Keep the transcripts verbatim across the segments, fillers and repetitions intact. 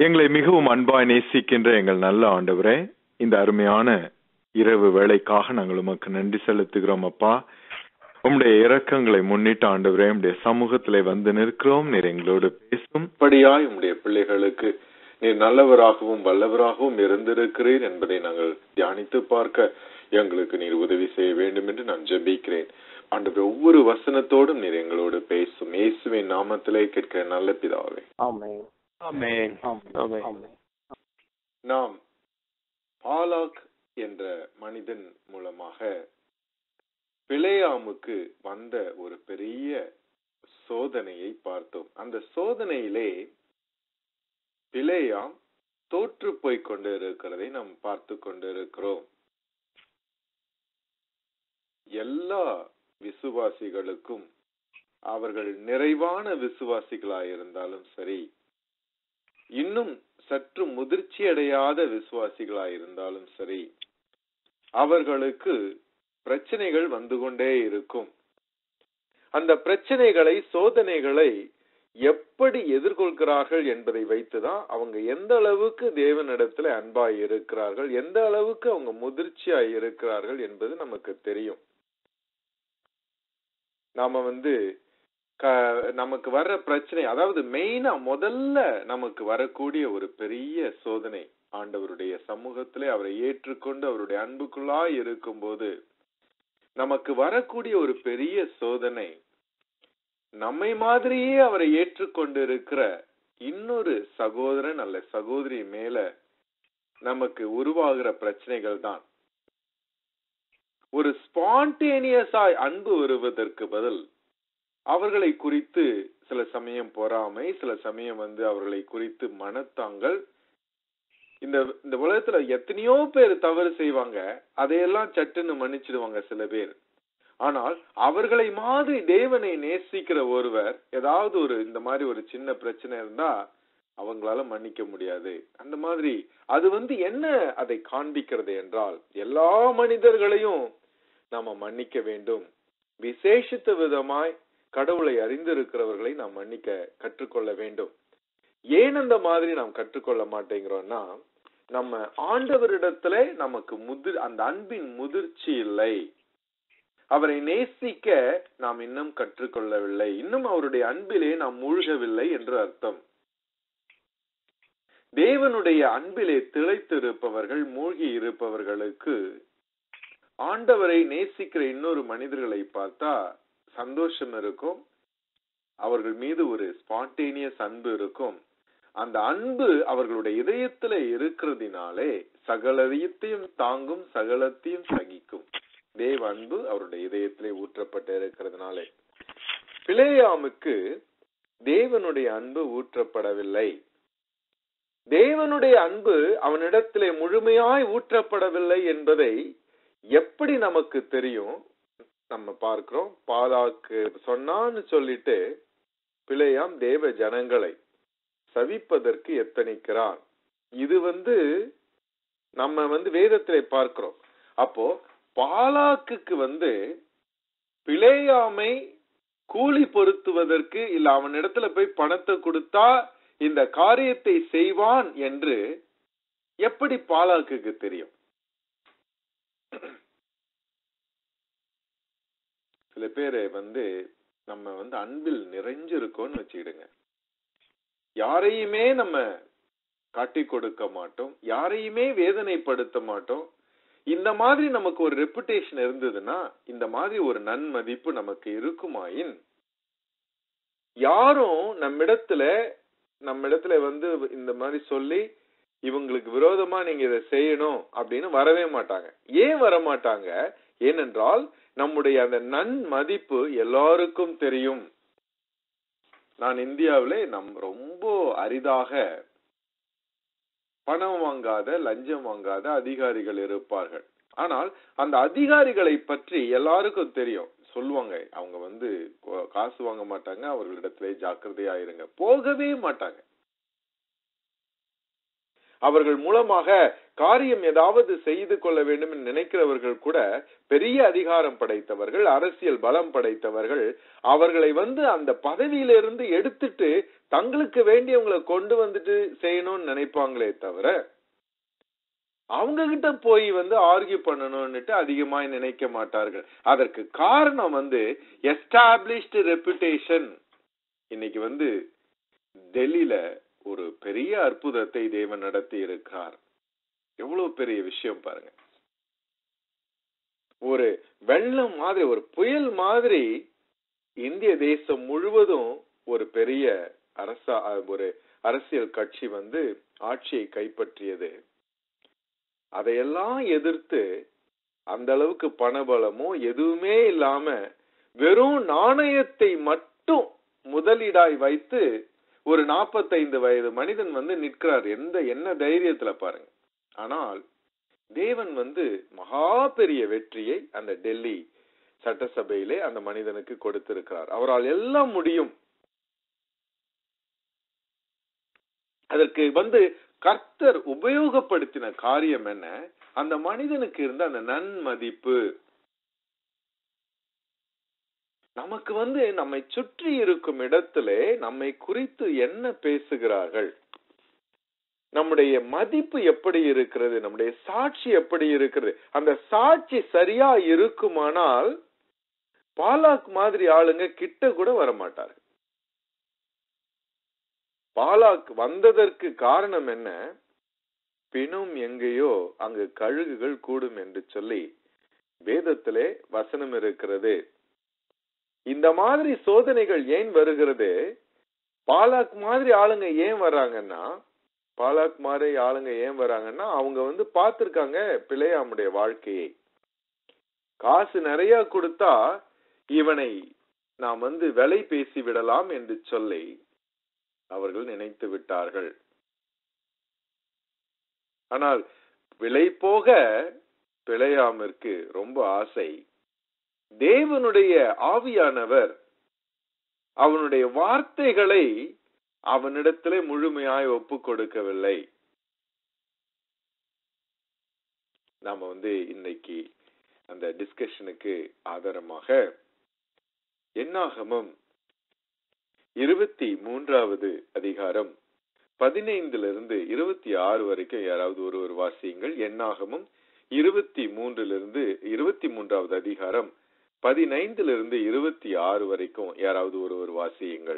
எங்களை மிகவும் அன்பாய் நேசிக்கின்ற எங்கள் நல்ல ஆண்டவரே, இந்த அருமையான இரவு வேளைக்காக நாங்கள் உமக்கு நன்றி செலுத்துகிறோம். அப்பா, உம்முடைய இரக்கங்களை முன்னிட்டு ஆண்டவரே உம்முடைய சமூகத்திலே வந்து நிற்கிறோம். நீர் எங்களோடு பேசும் படியாய் உம்முடைய பிள்ளைகளுக்கு நீர் நல்லவராகவும் வல்லவராகவும் இருந்திருக்கிறீர் என்பதை நாங்கள் தியானித்து பார்க்க எங்களுக்கு நீர் உதவி செய்ய வேண்டும் என்று நான் ஜெபிக்கிறேன். ஆண்டவர் ஒவ்வொரு வசனத்தோடும் நீர் எங்களோடு பேசும். இயேசுவின் நாமத்திலே கேட்கிற நல்ல பிதாவே, ஆமென். ஆமென். ஆமென். ஆமென். நாம் பாலாக் என்ற மனிதன் மூலமாக பிலேயாமுக்கு வந்த ஒரு பெரிய சோதனையை பார்த்தோம். அந்த சோதனையிலே பிலேயாம் தோற்று போய் கொண்டு இருக்கிறதை நாம் பார்த்து கொண்டிருக்கிறோம். எல்லா விசுவாசிகளுக்கும் அவர்கள் நிறைவான விசுவாசிகளாயிருந்தாலும் சரி, இன்னும் சற்று முதிர்ச்சி அடையாத விசுவாசிகளாயிருந்தாலும் சரி, அவர்களுக்கு பிரச்சனைகள் வந்து கொண்டே இருக்கும். அந்த பிரச்சனைகளை, சோதனைகளை எப்படி எதிர்கொள்கிறார்கள் என்பதை வைத்துதான் அவங்க எந்த அளவுக்கு தேவனிடத்துல அன்பாய் இருக்கிறார்கள், எந்த அளவுக்கு அவங்க முதிர்ச்சியாய் இருக்கிறார்கள் என்பது நமக்கு தெரியும். நாம வந்து நமக்கு வர்ற பிரச்சனை, அதாவது மெயினா முதல்ல நமக்கு வரக்கூடிய ஒரு பெரிய சோதனை, ஆண்டவருடைய சமூகத்திலே அவரை ஏற்றுக்கொண்டு அவருடைய அன்புக்குள்ளாய் இருக்கும் போது நமக்கு வரக்கூடிய ஒரு பெரிய சோதனை, நம்மை மாதிரியே அவரை ஏற்றுக்கொண்டு இருக்கிற இன்னொரு சகோதரன் அல்ல சகோதரி மேல நமக்கு உருவாகிற பிரச்சனைகள் தான். ஒரு ஸ்பான்டேனியஸாய் அன்பு வருவதற்கு பதில் அவர்களை குறித்து சில சமயம் பொறாமை, சில சமயம் வந்து அவர்களை குறித்து மனத்தாங்கள். இந்த இந்த உலகத்துல எத்தனையோ பேர் தவறு செய்வாங்க, அதையெல்லாம் சட்டுன்னு மன்னிச்சிடுவாங்க சில பேர். ஆனால் அவர்களை மாதிரி தேவனை நேசிக்கிற ஒருவர் ஏதாவது ஒரு இந்த மாதிரி ஒரு சின்ன பிரச்சனை இருந்தா அவங்களால மன்னிக்க முடியாது. அந்த மாதிரி அது வந்து என்ன அதை காண்பிக்கிறது என்றால், எல்லா மனிதர்களையும் நாம மன்னிக்க வேண்டும். விசேஷித்த விதமாய் கடவுளை அறிந்திருக்கிறவர்களை நாம் மன்னிக்க கற்றுக்கொள்ள வேண்டும். ஏன் அந்த மாதிரி நாம் கற்றுக்கொள்ள மாட்டேங்கிறோம்னா, நம்ம ஆண்டவரிடத்துல நமக்கு முதிர் அந்த அன்பின் முதிர்ச்சி இல்லை. அவரை நேசிக்க நாம் இன்னும் கற்றுக்கொள்ளவில்லை, இன்னும் அவருடைய அன்பிலே நாம் மூழ்கவில்லை என்று அர்த்தம். தேவனுடைய அன்பிலே திளைத்து இருப்பவர்கள், மூழ்கி இருப்பவர்களுக்கு ஆண்டவரை நேசிக்கிற இன்னொரு மனிதர்களை பார்த்தா சந்தோஷம் இருக்கும், அவர்கள் மீது ஒரு ஸ்பான்டேனியஸ் அன்பு இருக்கும். அந்த அன்பு அவர்களுடைய இதயத்திலே இருக்கிறதுனாலே சகலத்தையும் தாங்கும், சகலத்தையும் சகிக்கும். தேவ அன்பு அவருடைய இதயத்திலே ஊற்றப்பட்டு இருக்கிறதுனாலே. பிலேயாமுக்கு தேவனுடைய அன்பு ஊற்றப்படவில்லை. தேவனுடைய அன்பு அவனிடத்திலே முழுமையாய் ஊற்றப்படவில்லை என்பதை எப்படி நமக்கு தெரியும்? நம்ம பார்க்கிறோம். பாலாக்கு சொன்னான்னு சொல்லிட்டு பிலேயாம் தேவ ஜனங்களை சவிப்பதற்கு எத்தனிக்கிறான். இது வந்து நம்ம வந்து வேதத்திலே பார்க்கிறோம். அப்போ பாலாக்குக்கு வந்து பிலேயாமை கூலி பொருத்துவதற்கு, இல்ல அவனிடத்துல போய் பணத்தை கொடுத்தா இந்த காரியத்தை செய்வான் என்று எப்படி பாலாக்குக்கு தெரியும்? சில பேரு வந்து நம்ம வந்து அன்பில் நிறைஞ்சிருக்கோம்னு வச்சுக்கிடுங்க, யாரையுமே நம்ம காட்டி கொடுக்க மாட்டோம், யாரையுமே வேதனைப்படுத்த மாட்டோம். இந்த மாதிரி நமக்கு ஒரு ரெப்புடேஷன் இருந்ததுன்னா, இந்த மாதிரி ஒரு நன்மதிப்பு நமக்கு இருக்குமாயின், யாரும் நம்மிடத்துல நம்மிடத்துல வந்து இந்த மாதிரி சொல்லி இவங்களுக்கு விரோதமா நீங்க இதை செய்யணும் அப்படின்னு வரவே மாட்டாங்க. ஏன் வர மாட்டாங்க? ஏனென்றால் நம்முடைய அந்த நன்மதிப்பு எல்லாருக்கும் தெரியும். நான் இந்தியாவிலே நம் ரொம்ப அரிதாக பணம் வாங்காத, லஞ்சம் வாங்காத அதிகாரிகள் இருப்பார்கள். ஆனால் அந்த அதிகாரிகளை பற்றி எல்லாருக்கும் தெரியும். சொல்லுவாங்க, அவங்க வந்து காசு வாங்க மாட்டாங்க, அவர்களிடத்திலே ஜாக்கிரதையா இருங்க. போகவே மாட்டாங்க. அவர்கள் மூலமாக காரியம் ஏதாவது செய்து கொள்ள வேண்டும் என்று நினைக்கிறவர்கள் கூட பெரிய அதிகாரம் படைத்தவர்கள், அரசியல் பலம் படைத்தவர்கள், அவர்களை வந்து அந்த பதவியிலிருந்து எடுத்துட்டு தங்களுக்கு வேண்டியவங்களை கொண்டு வந்துட்டு செய்யணும்னு நினைப்பாங்களே தவிர அவங்க கிட்ட போய் வந்து ஆர்கியூ பண்ணணும்னுட்டு அதிகமாய் நினைக்க மாட்டார்கள். அதற்கு காரணம் வந்து எஸ்டாப்ளிஷ்டு ரெப்புடேஷன். இன்னைக்கு வந்து டெல்லியில ஒரு பெரிய அற்புதத்தை தேவன் நடத்தி இருக்கிறார். எவ்வளவு பெரிய விஷயம் பாருங்க. ஒரு வெள்ளம் மாதிரி, ஒரு புயல் மாதிரி இந்திய தேசம் முழுவதும் ஒரு பெரிய அரசா ஒரு அரசியல் கட்சி வந்து ஆட்சியை கைப்பற்றியது. அதையெல்லாம் எதிர்த்து அந்த அளவுக்கு பணபலமோ எதுவுமே இல்லாம வெறும் நாணயத்தை மட்டும் முதலீடாய் வைத்து ஒரு நாற்பத்தைந்து வயது மனிதன் வந்து நிற்கிறார். எந்த என்ன தைரியத்துல பாருங்க. ஆனால் தேவன் வந்து மகா பெரிய வெற்றியை அந்த டெல்லி சட்டசபையிலே அந்த மனிதனுக்கு கொடுத்திருக்கிறார். அவரால் எல்லாம் முடியும். அதற்கு வந்து கர்த்தர் உபயோகப்படுத்தின காரியம் என்ன? அந்த மனிதனுக்கு இருந்த அந்த நன்மதிப்பு. நமக்கு வந்து நம்மை சுற்றி இருக்கும் இடத்திலே நம்மை குறித்து என்ன பேசுகிறார்கள், நம்முடைய மதிப்பு எப்படி இருக்கிறது, நம்முடைய சாட்சி எப்படி இருக்கிறது, அந்த சாட்சி சரியா இருக்குமானால் பாலாக் மாதிரி ஆளுங்க கிட்ட கூட வரமாட்டார்கள். பாலாக் வந்ததற்கு காரணம் என்ன? பிணும் எங்கேயோ அங்கு கழுகுகள் கூடும் என்று சொல்லி வேதத்திலே வசனம் இருக்கிறது. இந்த மாதிரி சோதனைகள் ஏன் வருகிறது? பாலாக் மாதிரி ஆளுங்க ஏன் வர்றாங்கன்னா பாலாக் மாதிரி ஆளுங்க ஏன் வராங்கன்னா அவங்க வந்து பார்த்திருக்காங்க பிலேயாமுடைய வாழ்க்கையை. காசு நிறைய கொடுத்தா இவனை நாம் வந்து விலை பேசி விடலாம் என்று சொல்லி அவர்கள் நினைத்து விட்டார்கள். ஆனால் விலை போக பிலேயாமிற்கு ரொம்ப ஆசை. தேவனுடைய ஆவியானவர் அவனுடைய வார்த்தைகளை அவனிடத்திலே முழுமையாய் ஒப்பு கொடுக்கவில்லை. நாம வந்து இன்னைக்கு அந்த டிஸ்கஷனுக்கு ஆதாரமாக என்னாகமம் இருபத்தி மூன்றாவது அதிகாரம் பதினைந்திலிருந்து இருபத்தி ஆறு வரைக்கும் யாராவது ஒரு ஒரு வாசியுங்கள். என்னாகமம் இருபத்தி மூன்றிலிருந்து இருபத்தி மூன்றாவது அதிகாரம் பதினைந்திலிருந்து இருபத்தி ஆறு வரைக்கும் யாராவது ஒரு ஒரு வாசியுங்கள்.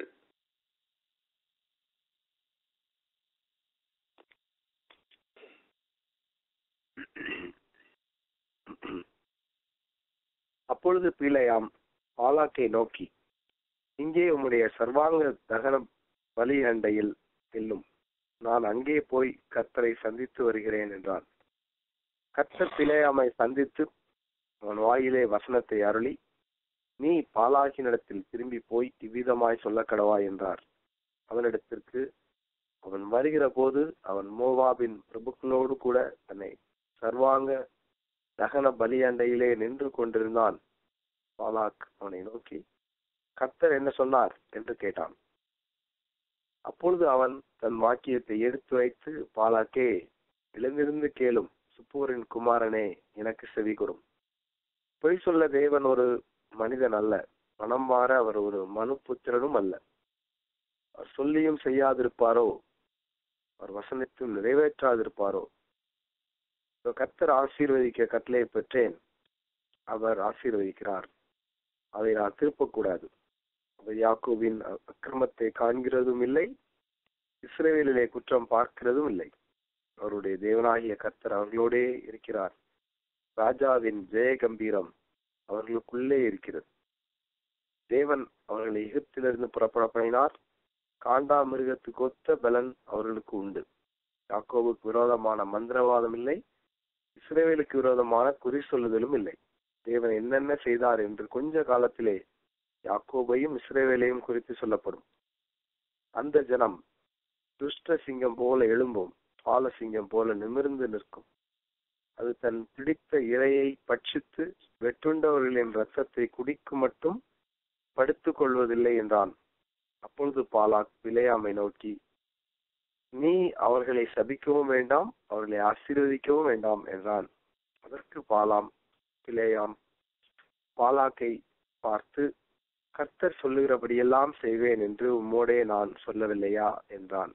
அப்பொழுது பிலேயாம் பாலாக்கை நோக்கி, இங்கே உம்முடைய சர்வாங்க தகன பலி அண்டையில் செல்லும், நான் அங்கே போய் கர்த்தரை சந்தித்து வருகிறேன் என்றான். கர்த்தர் பிலேயாமை சந்தித்து அவன் வாயிலே வசனத்தை அருளி, நீ பாலாகினிடத்தில் திரும்பி போய் இவ்விதமாய் சொல்ல கடவாய் என்றார். அவனிடத்திற்கு அவன் வருகிற போது அவன் மோவாபின் பிரபுக்களோடு கூட தன்னை சர்வாங்க தகன பலியண்டையிலே நின்று கொண்டிருந்தான். பாலாக் அவனை நோக்கி, கர்த்தர் என்ன சொன்னார் என்று கேட்டான். அப்பொழுது அவன் தன் வாக்கியத்தை எடுத்து வைத்து, பாலாக்கே, எழுந்திருந்து கேளும், சுப்போரின் குமாரனே, எனக்கு செவி கொடும். பொய் சொல்ல தேவன் ஒரு மனிதன் அல்ல, மனம் மாற அவர் ஒரு மனு புத்திரனும் அல்ல. அவர் சொல்லியும் செய்யாதிருப்பாரோ, அவர் வசனத்தையும் நிறைவேற்றாதிருப்பாரோ. கர்த்தர் ஆசீர்வதிக்க கட்டளையை பெற்றேன், அவர் ஆசீர்வதிக்கிறார், அதை நான் திருப்பக்கூடாது. அவர் யாக்கோபின் அக்கிரமத்தை காண்கிறதும் இல்லை, இஸ்ரவேலிலே குற்றம் பார்க்கிறதும் இல்லை. அவருடைய தேவனாகிய கர்த்தர் அவர்களோடே இருக்கிறார். ராஜாவின் ஜெய கம்பீரம் அவர்களுக்குள்ளே இருக்கிறது. தேவன் அவர்களை எகிப்திலிருந்து புறப்பட பண்ணினார். காண்டா மிருகத்துக்கு ஒத்த பலன் அவர்களுக்கு உண்டு. யாக்கோபுக்கு விரோதமான மந்திரவாதம் இல்லை, இஸ்ரவேலுக்கு விரோதமான குறி சொல்லுதலும் இல்லை. தேவன் என்னென்ன செய்தார் என்று கொஞ்ச காலத்திலே யாக்கோபையும் இஸ்ரவேலையும் குறித்து சொல்லப்படும். அந்த ஜனம் துஷ்ட சிங்கம் போல எழும்பும், பால சிங்கம் போல நிமிர்ந்து நிற்கும். அது தன் பிடித்த இரையை பட்சித்து வெட்டுண்டவர்களின் ரத்தத்தை குடிக்கும் மட்டும் படுத்துக் கொள்வதில்லை என்றான். அப்பொழுது பாலாக் பிலேயாமை நோக்கி, நீ அவர்களை சபிக்கவும் வேண்டாம், அவர்களை ஆசீர்வதிக்கவும் வேண்டாம் என்றான். அதற்கு பாலாம் பிலேயாம் பாலாக்கை பார்த்து, கர்த்தர் சொல்லுகிறபடியெல்லாம் செய்வேன் என்று உம்மோடே நான் சொல்லவில்லையா என்றான்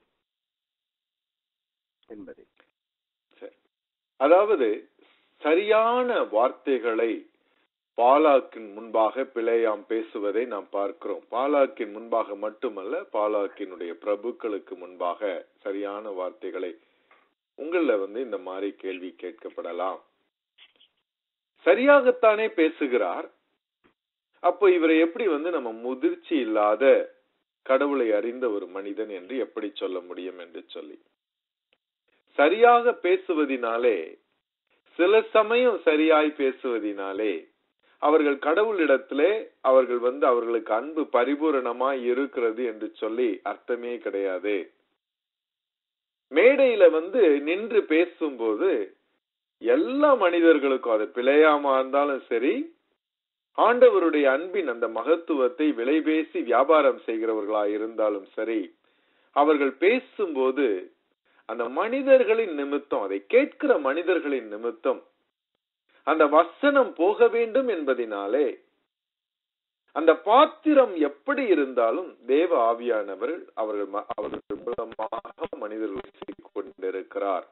என்பதை. அதாவது சரியான வார்த்தைகளை பாலாக்கின் முன்பாக பிலேயாம் பேசுவதை நாம் பார்க்கிறோம். பாலாக்கின் முன்பாக மட்டுமல்ல, பாலாக்கினுடைய பிரபுக்களுக்கு முன்பாக சரியான வார்த்தைகளை உங்கள வந்து இந்த மாதிரி கேள்வி கேட்கப்படலாம். சரியாகத்தானே பேசுகிறார். அப்போ இவரை எப்படி வந்து நம்ம முதிர்ச்சி இல்லாத கடவுளை அறிந்த ஒரு மனிதன் என்று எப்படி சொல்ல முடியும் என்று சொல்லி, சரியாக பேசுவதினாலே, சில சமயம் சரியாய் பேசுவதினாலே அவர்கள் கடவுளிடத்திலே அவர்கள் வந்து அவர்களுக்கு அன்பு பரிபூரணமாய் இருக்கிறது என்று சொல்லி அர்த்தமே கிடையாது. மேடையில வந்து நின்று பேசும்போது எல்லா மனிதர்களுக்கும், அது பிழையாம இருந்தாலும் சரி, ஆண்டவருடைய அன்பின் அந்த மகத்துவத்தை விலை பேசி வியாபாரம் செய்கிறவர்களா இருந்தாலும் சரி, அவர்கள் பேசும்போது அந்த மனிதர்களின் நிமித்தம், அதை கேட்கிற மனிதர்களின் நிமித்தம் அந்த வசனம் போக வேண்டும் என்பதினாலே, அந்த பாத்திரம் எப்படி இருந்தாலும் தேவ ஆவியானவர் அவர்கள் அவர்கள் மூலமாக மனிதர்கள் கொண்டிருக்கிறார்.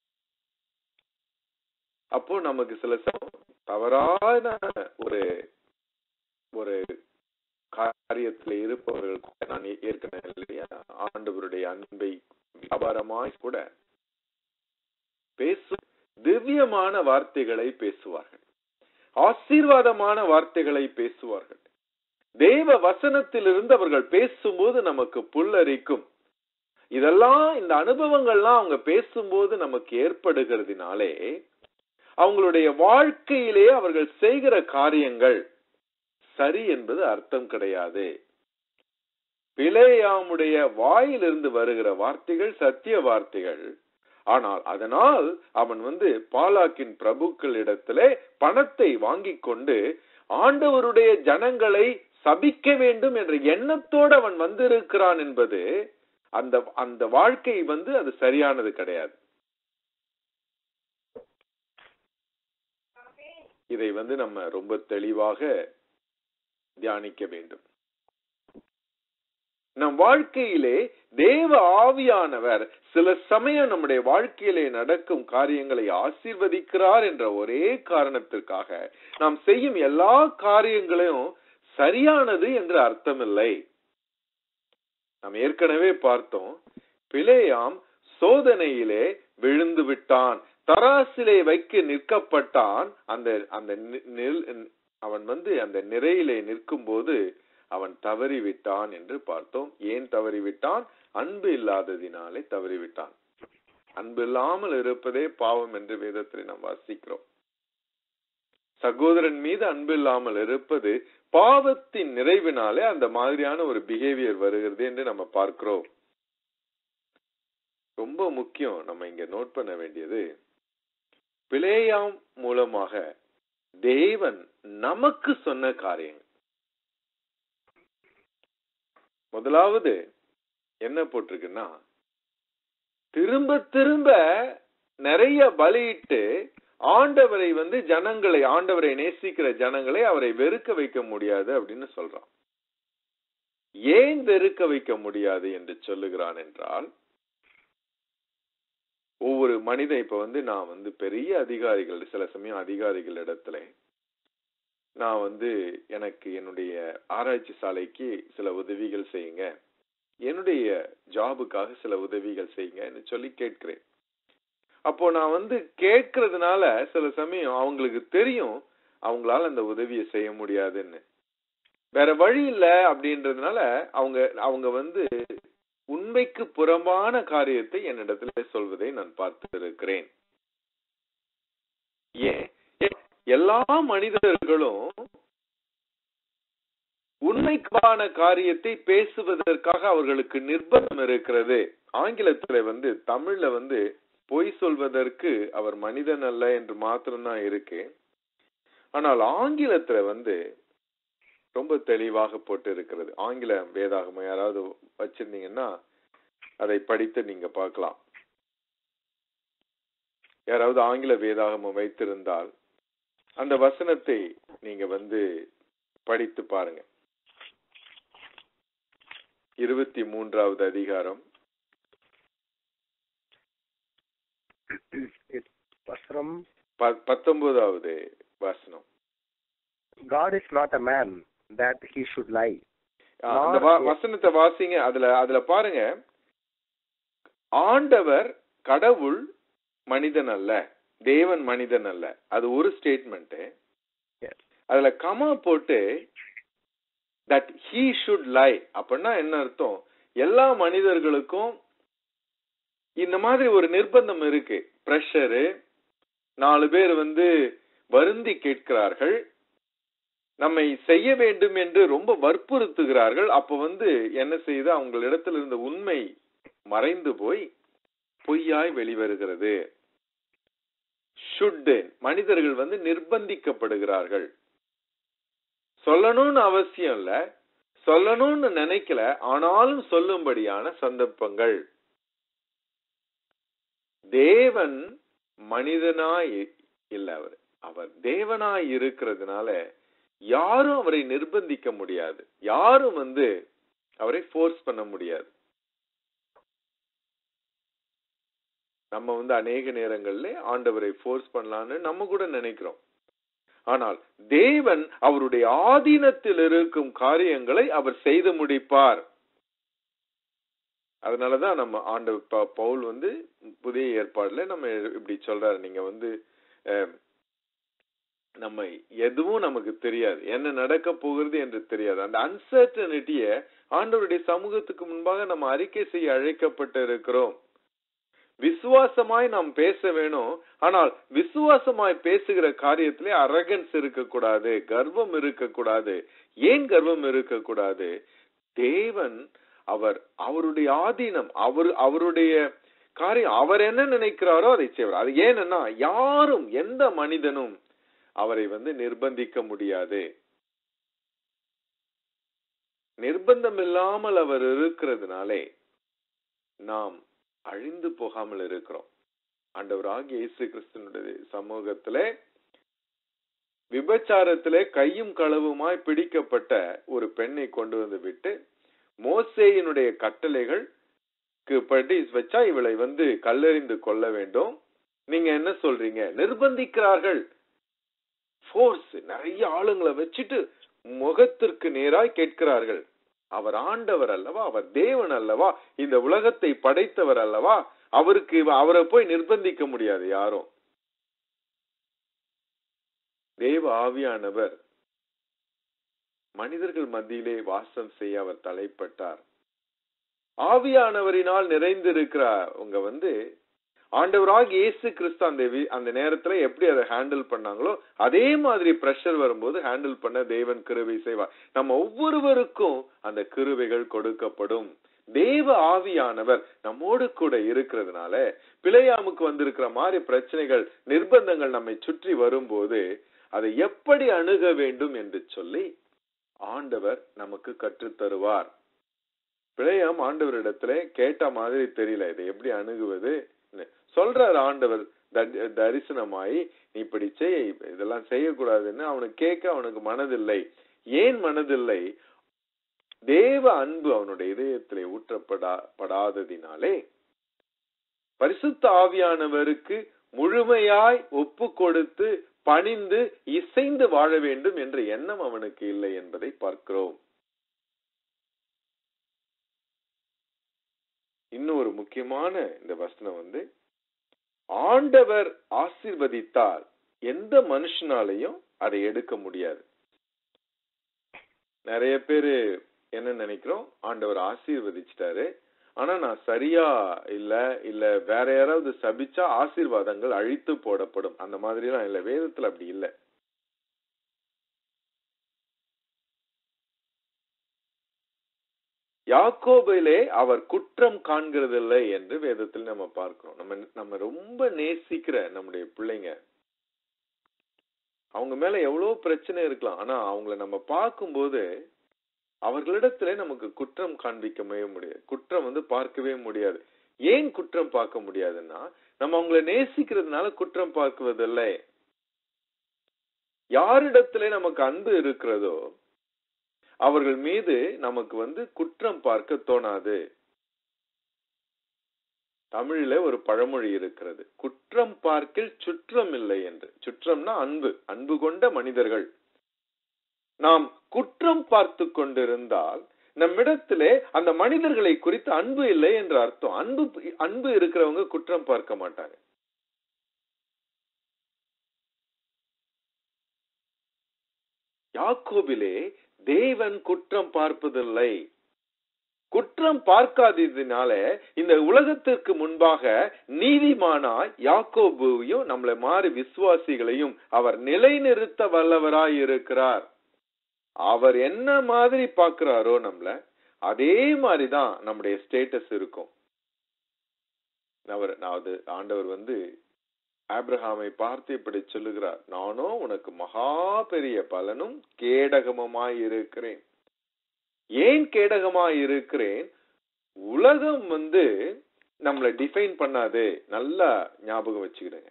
அப்போ நமக்கு சில தவறான ஒரு ஒரு காரியத்தில் இருப்பவர்கள், நான் ஏற்கனவே இல்லையா, ஆண்டவருடைய அன்பை வியாபாரமாய் கூட பேசும் திவ்யமான வார்த்தைகளை பேசுவார்கள், ஆசீர்வாதமான வார்த்தைகளை பேசுவார்கள். தேவ வசனத்திலிருந்து அவர்கள் பேசும்போது நமக்கு புல்லரிக்கும். இதெல்லாம், இந்த அனுபவங்கள்லாம் அவங்க பேசும்போது நமக்கு ஏற்படுகிறதுனாலே அவங்களுடைய வாழ்க்கையிலே அவர்கள் செய்கிற காரியங்கள் சரி என்பது அர்த்தம் கிடையாது. பிலேயாமுடைய வாயிலிருந்து வருகிற வார்த்தைகள் சத்திய வார்த்தைகள். ஆனால் அதனால் அவன் வந்து பாலாக்கின் பிரபுக்கள் இடத்திலே பணத்தை வாங்கி கொண்டு ஆண்டவருடைய ஜனங்களை சபிக்க வேண்டும் என்ற எண்ணத்தோடு அவன் வந்திருக்கிறான் என்பது, அந்த அந்த வாழ்க்கை வந்து அது சரியானது கிடையாது. இதை வந்து நம்ம ரொம்ப தெளிவாக தியானிக்க வேண்டும். நம் வாழ்க்கையிலே தேவ ஆவியானவர் சில சமயம் நம்முடைய வாழ்க்கையிலே நடக்கும் காரியங்களை ஆசீர்வதிக்கிறார் என்ற ஒரே காரணத்திற்காக நாம் செய்யும் எல்லா காரியங்களையும் சரியானது என்று அர்த்தமில்லை. நாம் ஏற்கனவே பார்த்தோம், பிலேயாம் சோதனையிலே விழுந்து விட்டான், தராசிலே வைக்க நிற்கப்பட்டான். அந்த அந்த அவன் வந்து அந்த நிறையிலே நிற்கும் போது அவன் தவறிவிட்டான் என்று பார்த்தோம். ஏன் தவறிவிட்டான்? அன்பு இல்லாததினாலே தவறிவிட்டான். அன்பு இல்லாமல் இருப்பதே பாவம் என்று வேதத்தில் நாம் வாசிக்கிறோம். சகோதரன் மீது அன்பு இல்லாமல் இருப்பது பாவத்தின் நிறைவினாலே அந்த மாதிரியான ஒரு பிஹேவியர் வருகிறது என்று நம்ம பார்க்கிறோம். ரொம்ப முக்கியம் நம்ம இங்க நோட் பண்ண வேண்டியது, பிலேயாம் மூலமாக தேவன் நமக்கு சொன்ன காரியங்கள். முதலாவது என்ன போட்டிருக்குன்னா, திரும்ப திரும்ப நிறைய பலியிட்டு ஆண்டவரை வந்து ஜனங்களை, ஆண்டவரை நேசிக்கிற ஜனங்களை அவரை வெறுக்க வைக்க முடியாது அப்படின்னு சொல்றான். ஏன் வெறுக்க வைக்க முடியாது என்று சொல்லுகிறான் என்றால், ஒவ்வொரு மனிதன் இப்ப வந்து நான் வந்து பெரிய அதிகாரிகள், சில சமயம் அதிகாரிகள் இடத்துல நான் வந்து எனக்கு என்னுடைய ஆராய்ச்சி சாலைக்கு சில உதவிகள் செய்யுங்க, என்னுடைய ஜாபுக்காக சில உதவிகள் செய்யுங்க சொல்லி கேட்கிறேன். அப்போ நான் வந்து கேட்கறதுனால சில சமயம் அவங்களுக்கு தெரியும் அவங்களால அந்த உதவியை செய்ய முடியாதுன்னு, வேற வழி இல்ல அப்படின்றதுனால அவங்க அவங்க வந்து உண்மைக்கு புறம்பான காரியத்தை என்னிடத்துல சொல்வதை நான் பார்த்து இருக்கிறேன். ஏன் எல்லா மனிதர்களும் உண்மைக்கான காரியத்தை பேசுவதற்காக அவர்களுக்கு நிர்பந்தம் இருக்கிறது. ஆங்கிலத்துல வந்து, தமிழ்ல வந்து பொய் சொல்வதற்கு அவர் மனிதன் அல்ல என்று மாத்திரம்தான் இருக்கு. ஆனால் ஆங்கிலத்துல வந்து ரொம்ப தெளிவாக போட்டு இருக்கிறது. ஆங்கில வேதாகமம் யாராவது வச்சிருந்தீங்கன்னா அதை படித்து நீங்க பார்க்கலாம். யாராவது ஆங்கில வேதாகமம் வைத்திருந்தால் அந்த வசனத்தை நீங்க வந்து படித்து பாருங்க. இருபத்தி மூன்றாவது அதிகாரம் வசனம் பத்தொன்பதாவது வசனம். God is not a man that he should lie. அந்த வசனத்தை வாசிங்க. அதுல அதுல பாருங்க, ஆண்டவர் கடவுள் மனிதன் அல்ல, தேவன் மனிதன் அல்ல. அது ஒரு ஸ்டேட்மெண்ட். அதுல கமா போட்டு that he should lie அப்படின்னா என்ன அர்த்தம்? எல்லா மனிதர்களுக்கும் இந்த மாதிரி ஒரு நிர்பந்தம் இருக்கு. பிரஷரு, நாலு பேர் வந்து வருந்தி கேட்கிறார்கள், நம்மை செய்ய வேண்டும் என்று ரொம்ப வற்புறுத்துகிறார்கள். அப்ப வந்து என்ன செய்து அவங்களிடத்தில் இருந்த உண்மை மறைந்து போய் பொய்யாய் வெளிவருகிறது. ஷுட், மனிதர்கள் வந்து நிர்பந்திக்கப்படுகிறார்கள். சொல்லணும்னு அவசியம் இல்ல, சொல்லணும்னு நினைக்கல, ஆனாலும் சொல்லும்படியான சந்தர்ப்பங்கள். தேவன் மனிதனாய் இல்ல, அவர் அவர் தேவனாய் இருக்கிறதுனால யாரும் அவரை நிர்பந்திக்க முடியாது, யாரும் வந்து அவரை ஃபோர்ஸ் பண்ண முடியாது. நம்ம வந்து அநேக நேரங்கள்ல ஆண்டவரை ஃபோர்ஸ் பண்ணலான்னு நம்ம கூட நினைக்கிறோம். ஆனால் தேவன் அவருடைய ஆதீனத்தில் இருக்கும் காரியங்களை அவர் செய்து முடிப்பார். அதனாலதான் நம்ம ஆண்டவர் பவுல் வந்து புதிய ஏற்பாடுல நம்ம இப்படி சொல்றாரு, நீங்க வந்து நம்ம எதுவும் நமக்கு தெரியாது, என்ன நடக்க போகிறது என்று தெரியாது. அந்த அன்சர்டனிட்டிய ஆண்டவருடைய சமூகத்துக்கு முன்பாக நம்ம அறிக்கை செய்ய அழைக்கப்பட்டு இருக்கிறோம். விசுவாசமாய் நாம் பேச வேணும். ஆனால் விசுவாசமாய் பேசுகிற காரியத்திலே அரகன்ஸ் இருக்கக்கூடாது, கர்வம் இருக்கக்கூடாது. ஏன் கர்வம் இருக்கக்கூடாது? தேவன் அவர் அவருடைய ஆதீனம், அவர் அவருடைய காரியம், அவர் என்ன நினைக்கிறாரோ அதை செய்வார். அது ஏன்னா யாரும் எந்த மனிதனும் அவரை வந்து நிர்பந்திக்க முடியாது. நிர்பந்தம் இல்லாமல் அவர் இருக்கிறதுனாலே நாம் அழிந்து போகாமல் இருக்கிறோம். ஆண்டவராகிய இயேசு கிறிஸ்துவினுடைய சமூகத்திலே விபச்சாரத்திலே கையும் களவுமாய் பிடிக்கப்பட்ட ஒரு பெண்ணை கொண்டு வந்து விட்டு மோசேயினுடைய கட்டளைகளுக்கு படி வச்சா இவளை வந்து கல்லெறிந்து கொள்ள வேண்டும். நீங்க என்ன சொல்றீங்க? நிர்பந்திக்கிறார்கள். ஃபோர்ஸ், நிறைய ஆளுங்களை வச்சுட்டு முகத்திற்கு நேராய் கேட்கிறார்கள். அவர் ஆண்டவர் அல்லவா, அவர் தேவன் அல்லவா, இந்த உலகத்தை படைத்தவர் அல்லவா, அவருக்கு அவரை போய் நிர்பந்திக்க முடியாது யாரும். தேவ ஆவியானவர் மனிதர்கள் மத்தியிலே வாசம் செய்ய அவர் தலைப்பட்டார். ஆவியானவரினால் நிறைந்திருக்கிற உங்க வந்து ஆண்டவராக இயேசு கிறிஸ்து அந்த அந்த நேரத்துல எப்படி அதை ஹேண்டில் பண்ணாங்களோ அதே மாதிரி பிரஷர் வரும்போது ஹேண்டில் பண்ண தேவன் கிருபை செய்வார். நம்ம ஒவ்வொருவருக்கும் அந்த கிருபைகள் கொடுக்கப்படும். தேவ ஆவியானவர் நம்மோடு கூட இருக்கிறதுனால பிழையாமுக்கு வந்திருக்கிற மாதிரி பிரச்சனைகள், நிர்பந்தங்கள் நம்மை சுற்றி வரும்போது அதை எப்படி அணுக வேண்டும் என்று சொல்லி ஆண்டவர் நமக்கு கற்றுத் தருவார். பிழையாம் ஆண்டவரிடத்துல கேட்ட மாதிரி தெரியல, இதை எப்படி அணுகுவது சொல்றார் ஆண்டவர். தரிசனமாயி நீ இப்படி செய், இதெல்லாம் செய்யக்கூடாதுன்னு அவனுக்கு கேட்க அவனுக்கு மனதில்லை. ஏன் மனதில்லை? தேவ அன்பு அவனுடைய இதயத்திலே ஊற்றப்படா படாததினாலே பரிசுத்த ஆவியானவருக்கு முழுமையாய் ஒப்பு கொடுத்து பணிந்து இசைந்து வாழ வேண்டும் என்ற எண்ணம் அவனுக்கு இல்லை என்பதை பார்க்கிறோம். இன்னொரு முக்கியமான இந்த வசனம் வந்து, ஆண்டவர் ஆசீர்வதித்தால் எந்த மனுஷனாலையும் அதை எடுக்க முடியாது. நிறைய பேரு என்ன நினைக்கிறோம், ஆண்டவர் ஆசீர்வதிச்சிட்டாரு, ஆனா நான் சரியா இல்ல இல்ல வேற யாராவது சபிச்சா ஆசீர்வாதங்கள் அழித்து போடப்படும், அந்த மாதிரி எல்லாம் இல்ல. வேதத்துல அப்படி இல்ல. யாக்கோபிலே அவர் குற்றம் காண்கிறதில்லை என்று வேதத்தில் நம்ம பார்க்கிறோம். நம்ம நம்ம ரொம்ப நேசிக்கிற நம்முடைய பிள்ளைங்க, அவங்க மேல எவ்வளவு பிரச்சனை இருக்கலாம், ஆனா அவங்கள நம்ம பார்க்கும்போது அவர்களிடத்துல நமக்கு குற்றம் காண்பிக்கவே முடியாது, குற்றம் வந்து பார்க்கவே முடியாது. ஏன் குற்றம் பார்க்க முடியாதுன்னா, நம்ம அவங்களை நேசிக்கிறதுனால குற்றம் பார்க்குவதில்லை. யாரிடத்துல நமக்கு அன்பு இருக்கிறதோ அவர்கள் மீது நமக்கு வந்து குற்றம் பார்க்க தோணாது. தமிழில ஒரு பழமொழி இருக்கிறது, குற்றம் பார்க்கில் சுற்றம் இல்லை என்று. சுற்றம்னா அன்பு, அன்பு கொண்ட மனிதர்கள். நாம் குற்றம் பார்த்து கொண்டிருந்தால் நம்மிடத்திலே அந்த மனிதர்களை குறித்து அன்பு இல்லை என்று அர்த்தம். அன்பு அன்பு இருக்கிறவங்க குற்றம் பார்க்க மாட்டாங்க. யாக்கோபிலே தேவன் குற்றம் பார்ப்பதில்லை. குற்றம் பார்க்காததினால இந்த உலகத்திற்கு முன்பாக நீதிமானாய் யாக்கோபுவையும் நம்மளை மாறி விசுவாசிகளையும் அவர் நிலைநிறுத்த வல்லவராய் இருக்கிறார். அவர் என்ன மாதிரி பார்க்கிறாரோ நம்மள, அதே மாதிரிதான் நம்முடைய ஸ்டேட்டஸ் இருக்கும். அவர் ஆண்டவர் வந்து ஆபிரகாமை பார்த்து இப்படி சொல்லுகிறார், நானோ உனக்கு மகா பெரிய பலனும் கேடகமுமாய் இருக்கிறேன். ஏன் கேடகமாய் இருக்கிறேன்? உலகம் வந்து நம்மளை டிஃபைன் பண்ணாது. நல்லா ஞாபகம் வச்சுக்கிடுங்க.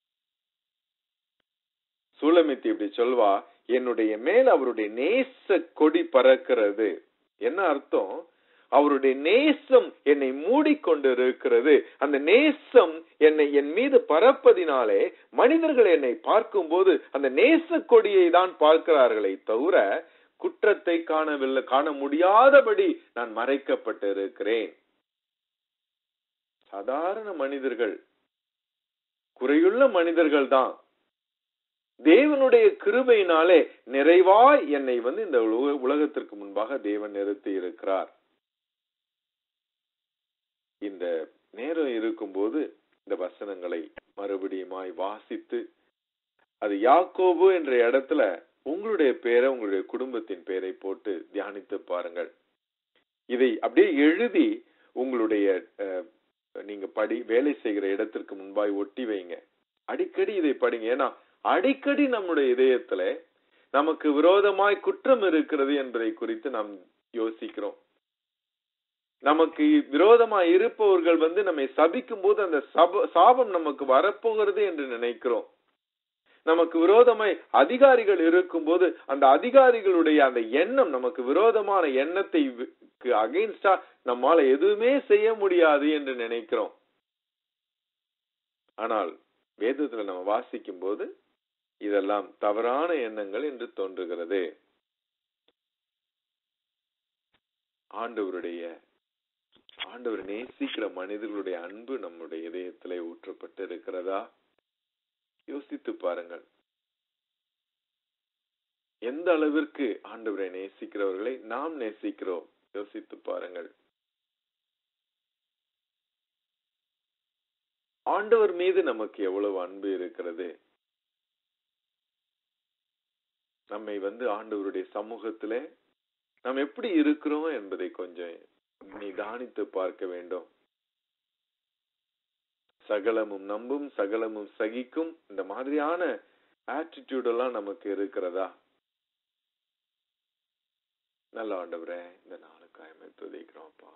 சூலமித்தி இப்படி சொல்வா, என்னுடைய மேல் அவருடைய நேச கொடி பறக்கிறது. என்ன அர்த்தம்? அவருடைய நேசம் என்னை மூடிக்கொண்டு இருக்கிறது. அந்த நேசம் என்னை என் மீது பறப்பதினாலே மனிதர்கள் என்னை பார்க்கும் போது அந்த நேச கொடியை தான் பார்க்கிறார்களே தவிர குற்றத்தை காணவில்லை, காண முடியாதபடி நான் மறைக்கப்பட்டு இருக்கிறேன். சாதாரண மனிதர்கள், குறையுள்ள மனிதர்கள் தான். தேவனுடைய கிருபையினாலே நிறைவாய் என்னை வந்து இந்த உலகத்திற்கு முன்பாக தேவன் நிறுத்தி இருக்கிறார். இந்த நேரம் இருக்கும்போது இந்த வசனங்களை மறுபடியுமாய் வாசித்து, அது யாக்கோபு என்ற இடத்துல உங்களுடைய பேரை, உங்களுடைய குடும்பத்தின் பெயரை போட்டு தியானித்து பாருங்கள். இதை அப்படியே எழுதி உங்களுடைய நீங்க படி வேலை செய்கிற இடத்திற்கு முன்பாய் ஒட்டி வைங்க. அடிக்கடி இதை படிங்க. ஏன்னா அடிக்கடி நம்முடைய இதயத்துல நமக்கு விரோதமாய் குற்றம் இருக்கிறது என்பதை குறித்து நாம் யோசிக்கிறோம். நமக்கு விரோதமாய் இருப்பவர்கள் வந்து நம்மை சபிக்கும் போது அந்த சாபம் நமக்கு வரப்போகிறது என்று நினைக்கிறோம். நமக்கு விரோதமாய் அதிகாரிகள் இருக்கும் போது அந்த அதிகாரிகளுடைய அந்த எண்ணம், நமக்கு விரோதமான எண்ணத்தை அகைன்ஸ்டா நம்மால எதுவுமே செய்ய முடியாது என்று நினைக்கிறோம். ஆனால் வேதத்துல நம்ம வாசிக்கும் போது இதெல்லாம் தவறான எண்ணங்கள் என்று தோன்றுகிறது. ஆண்டவருடைய ஆண்டவர் நேசிக்கிற மனிதர்களுடைய அன்பு நம்முடைய இதயத்திலே ஊற்றப்பட்டு இருக்கிறதா? யோசித்து பாருங்கள். எந்த அளவிற்கு ஆண்டவரை நேசிக்கிறவர்களை நாம் நேசிக்கிறோம்? யோசித்து பாருங்கள். ஆண்டவர் மீது நமக்கு எவ்வளவு அன்பு இருக்கிறது? நம்மை வந்து ஆண்டவருடைய சமூகத்திலே நாம் எப்படி இருக்கிறோம் என்பதை கொஞ்சம் நிதானித்து பார்க்க வேண்டும். சகலமும் நம்பும், சகலமும் சகிக்கும், இந்த மாதிரியான ஆட்டிடியூட் எல்லாம் நமக்கு இருக்கிறதா? நல்ல ஆண்டவரே, இந்த நாளுக்காக துதிக்கிறோம்ப்பா.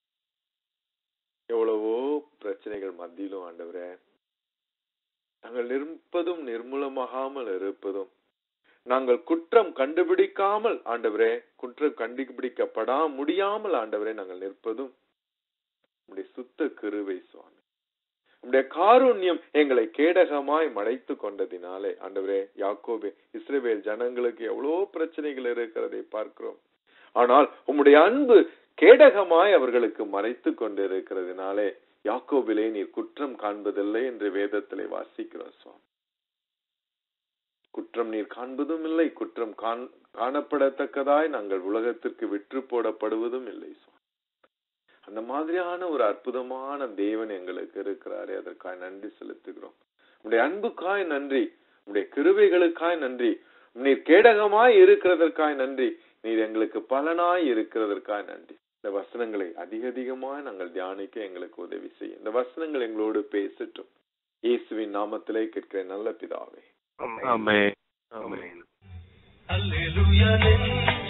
எவ்வளவோ பிரச்சனைகள் மத்தியிலும் ஆண்டவரே, நாங்கள் நிற்பதும் நிர்மூலமாகாமல் இருப்பதும், நாங்கள் குற்றம் கண்டுபிடிக்காமல் ஆண்டவரே, குற்றம் கண்டுபிடிக்கப்படா முடியாமல் ஆண்டவரே நாங்கள் நிற்பதும் உம்முடைய சுத்த கிருபை சுவாமி. உம்முடைய காருண்யம் எங்களை கேடகமாய் மறைத்து கொண்டதினாலே ஆண்டவரே, யாக்கோபே இஸ்ரவேல் ஜனங்களுக்கு எவ்வளவு பிரச்சனைகள் இருக்கிறதை பார்க்கிறோம். ஆனால் உம்முடைய அன்பு கேடகமாய் அவர்களுக்கு மறைத்து கொண்டு இருக்கிறதுனாலே யாக்கோபிலே நீர் குற்றம் காண்பதில்லை என்று வேதத்திலே வாசிக்கிறோம் சுவாமி. குற்றம் நீர் காண்பதும் இல்லை, குற்றம் காணப்படத்தக்கதாய் நாங்கள் உலகத்திற்கு விற்று போடப்படுவதும் இல்லை சுவாமி. அந்த மாதிரியான ஒரு அற்புதமான தேவன் எங்களுக்கு இருக்கிறாரே, அதற்காக நன்றி செலுத்துகிறோம். உடைய அன்புக்காய் நன்றி, உடைய கிருபைகளுக்காய் நன்றி, நீர் கேடகமாய் இருக்கிறதற்காய் நன்றி, நீர் எங்களுக்கு பலனாய் இருக்கிறதற்காய் நன்றி. இந்த வசனங்களை அதிக அதிகமாய் நாங்கள் தியானிக்க எங்களுக்கு உதவி செய்யும். இந்த வசனங்கள் எங்களோடு பேசட்டும். இயேசுவின் நாமத்திலே கேட்கிற நல்ல பிதாவே, ஆமென். ஆமென். அல்லேலூயா.